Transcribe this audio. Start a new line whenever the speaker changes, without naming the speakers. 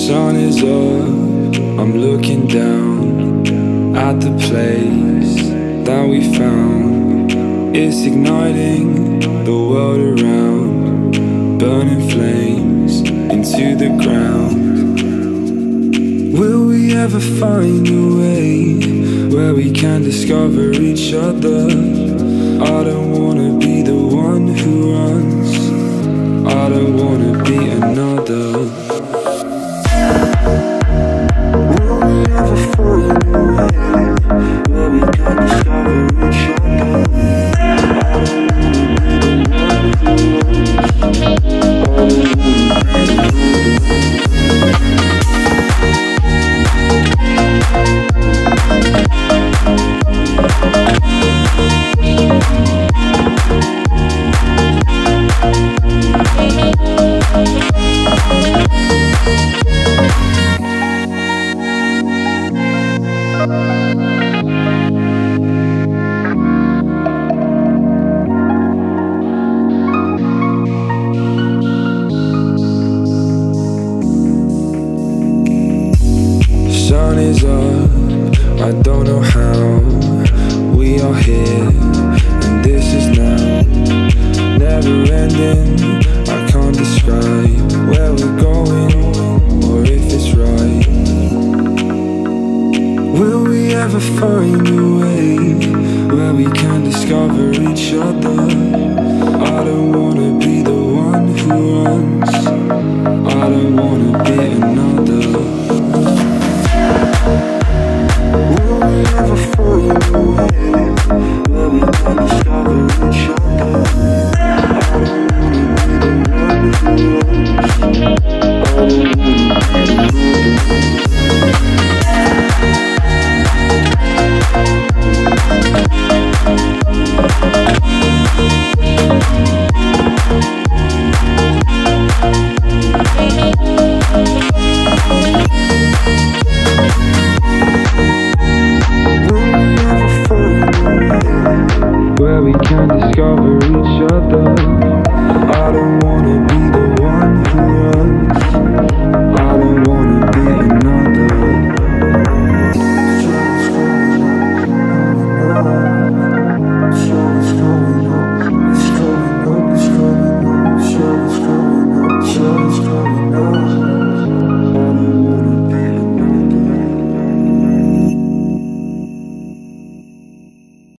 sun is up, I'm looking down at the place that we found. It's igniting the world around, burning flames into the ground. Will we ever find a way where we can discover each other? I don't wanna be the one who runs, I don't wanna be another. Will we ever find a way where we can discover each other? I don't wanna be the one who runs, I don't wanna be sun is up, I don't know how we are here, and this is now, never ending. I can't describe where we're going, or if it's right. Will we ever find a way where we can discover each other? I don't wanna be the one who runs, I don't wanna